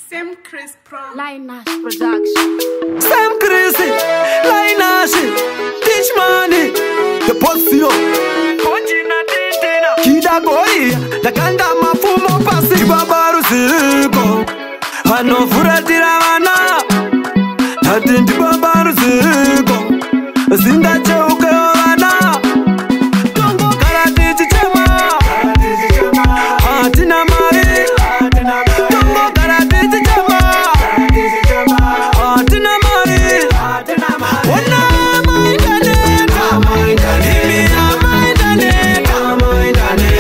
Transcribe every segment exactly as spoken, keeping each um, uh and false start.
Sam Chris Pro Linus Production. Sam Chris, Linus, Teach Money, The Postino, Kida Boy, The Kanda Mafumo Pasi, Babaru Siko, Hano Furatiravana, Tatin Babaru Siko, Zinda Chokana, Tongo Karate Chama, Atina Mari, Tongo Karate Chama, Atina Mari, Ona Maidane, Maidane, Maidane, Maidane,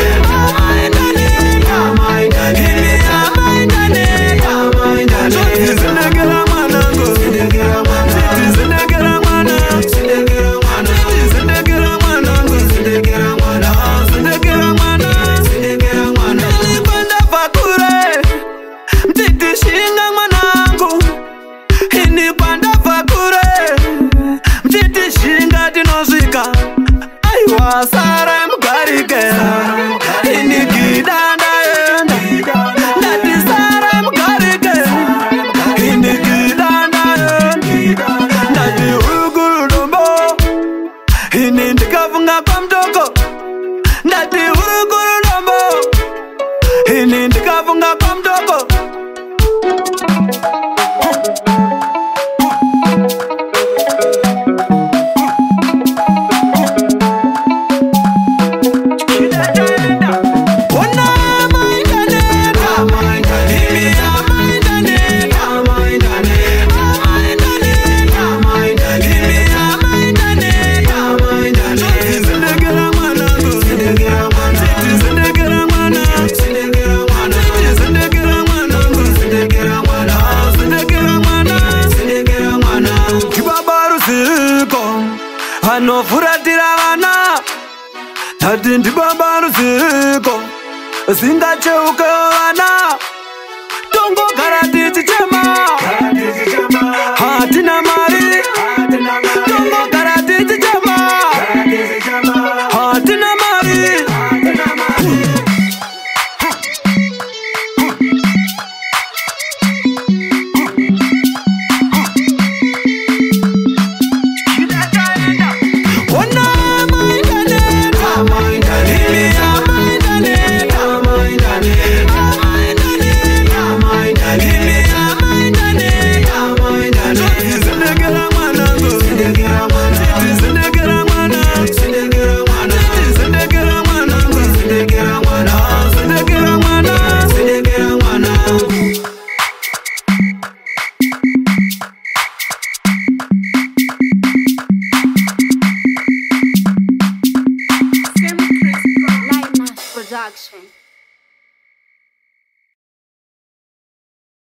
Sara Mugarike, Iniki Danda, Nati Sara Mugarike, Iniki Danda, Nati Uruguru Dombo, Inindika Funga Pamtoko, Nati Uruguru Dombo, Inindika Funga Pamtoko. Hano Furatiravana, Tatin Babaru Siko, Zinda Chokana, Tongo Karate Chama, Hatina Mari, Tongo Karate Chama, Hatina Mari. Production.